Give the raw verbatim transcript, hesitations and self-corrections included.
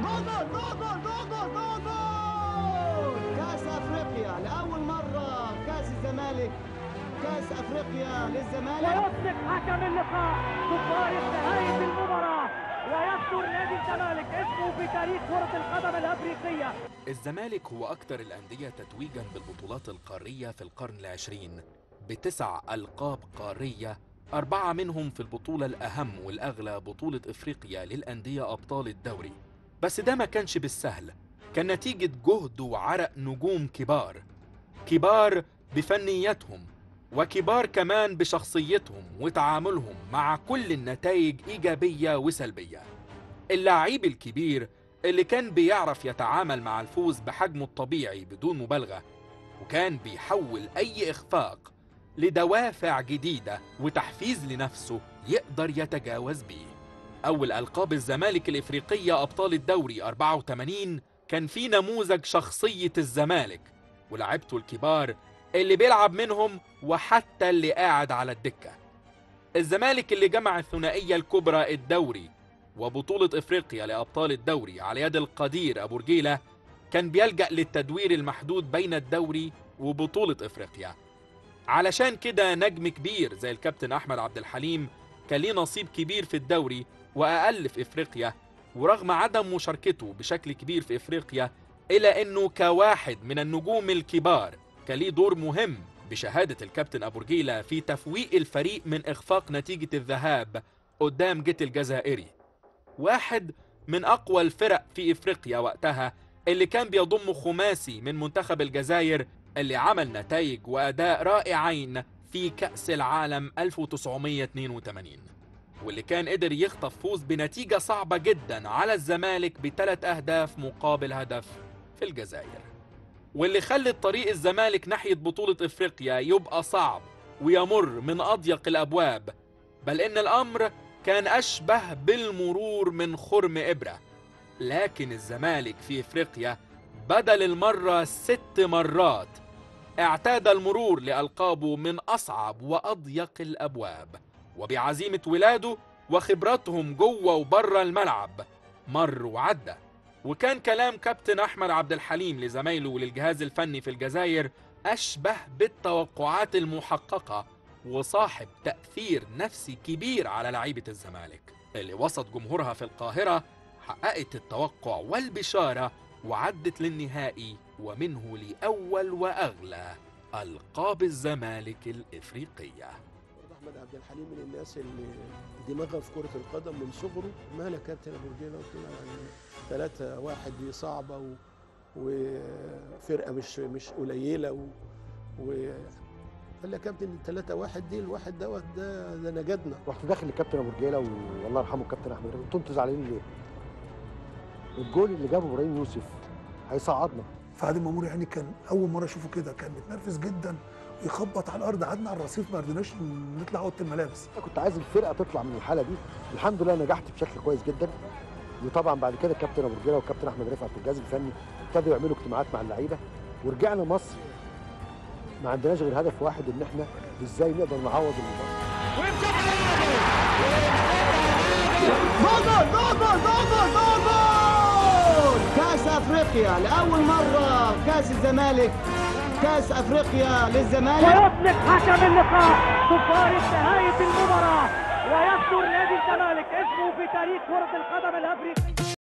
جول جول جول جول جول جول كاس افريقيا لاول مره، كاس الزمالك، كاس افريقيا للزمالك. ويطلق حكم اللقاء تفارق نهايه المباراه، ويصدر نادي الزمالك اسمه في تاريخ كره القدم الافريقيه. الزمالك هو اكثر الانديه تتويجا بالبطولات القاريه في القرن العشرين بتسع القاب قاريه، أربعة منهم في البطولة الأهم والأغلى، بطولة إفريقيا للأندية أبطال الدوري. بس ده ما كانش بالسهل، كان نتيجة جهد وعرق نجوم كبار، كبار بفنياتهم وكبار كمان بشخصيتهم وتعاملهم مع كل النتائج إيجابية وسلبية. اللاعب الكبير اللي كان بيعرف يتعامل مع الفوز بحجمه الطبيعي بدون مبالغة، وكان بيحول أي إخفاق لدوافع جديدة وتحفيز لنفسه يقدر يتجاوز بيه. أول ألقاب الزمالك الإفريقية أبطال الدوري أربعة وثمانين كان في نموذج شخصية الزمالك ولاعبته الكبار اللي بيلعب منهم وحتى اللي قاعد على الدكة. الزمالك اللي جمع الثنائية الكبرى، الدوري وبطولة إفريقيا لأبطال الدوري على يد القدير أبو رجيلة، كان بيلجأ للتدوير المحدود بين الدوري وبطولة إفريقيا. علشان كده نجم كبير زي الكابتن أحمد عبد الحليم كان ليه نصيب كبير في الدوري وأقل في إفريقيا، ورغم عدم مشاركته بشكل كبير في إفريقيا إلا أنه كواحد من النجوم الكبار كان ليه دور مهم بشهادة الكابتن أبو رجيلة في تفويق الفريق من إخفاق نتيجة الذهاب قدام جيت الجزائري، واحد من أقوى الفرق في إفريقيا وقتها، اللي كان بيضم خماسي من منتخب الجزائر اللي عمل نتائج وأداء رائعين في كأس العالم ألف وتسعمية واثنين وثمانين، واللي كان قدر يخطف فوز بنتيجة صعبة جدا على الزمالك بثلاث أهداف مقابل هدف في الجزائر، واللي خلت طريق الزمالك ناحية بطولة إفريقيا يبقى صعب ويمر من أضيق الأبواب، بل إن الأمر كان أشبه بالمرور من خرم إبرة. لكن الزمالك في إفريقيا بدل المرة ست مرات اعتاد المرور لألقابه من أصعب وأضيق الأبواب، وبعزيمة ولاده وخبرتهم جوه وبره الملعب مر وعدى. وكان كلام كابتن أحمد عبد الحليم لزمايله وللجهاز الفني في الجزائر أشبه بالتوقعات المحققة، وصاحب تأثير نفسي كبير على لعيبة الزمالك اللي وسط جمهورها في القاهرة حققت التوقع والبشارة وعدت للنهائي، ومنه لأول وأغلى ألقاب الزمالك الإفريقية. أحمد عبد الحليم من الناس اللي دماغها في كرة القدم من صغره. مالا كابتن أبو رجيلة قلت له يعني ثلاثة واحد دي صعبة و... وفرقة مش مش قليلة و... و... قال لي يا كابتن ثلاثة واحد دي الواحد دوت ده ده نجدنا. رحت داخل للكابتن ابو رجيله والله يرحمه الكابتن احمد، قلت انتوا زعلانين ليه؟ الجول اللي جابه ابراهيم يوسف هيصعدنا. فعادل مامور يعني كان اول مره اشوفه كده، كان متنرفز جدا ويخبط على الارض، قعدنا على الرصيف ما رضيناش نطلع اوضه الملابس. انا كنت عايز الفرقه تطلع من الحاله دي، الحمد لله نجحت بشكل كويس جدا. وطبعا بعد كده الكابتن ابو رجيله والكابتن احمد رفعت الجهاز الفني ابتدوا يعملوا اجتماعات مع اللعيبه، ورجعنا مصر ما عندناش غير هدف واحد، ان احنا ازاي نقدر نعوض المباراه. جول جول جول جول جول جول كاس افريقيا لاول مره، كاس الزمالك، كاس افريقيا للزمالك. ويطلق حكم اللقاء تفارق نهايه المباراه، ويصدر نادي الزمالك اسمه في تاريخ كره القدم الافريقيه.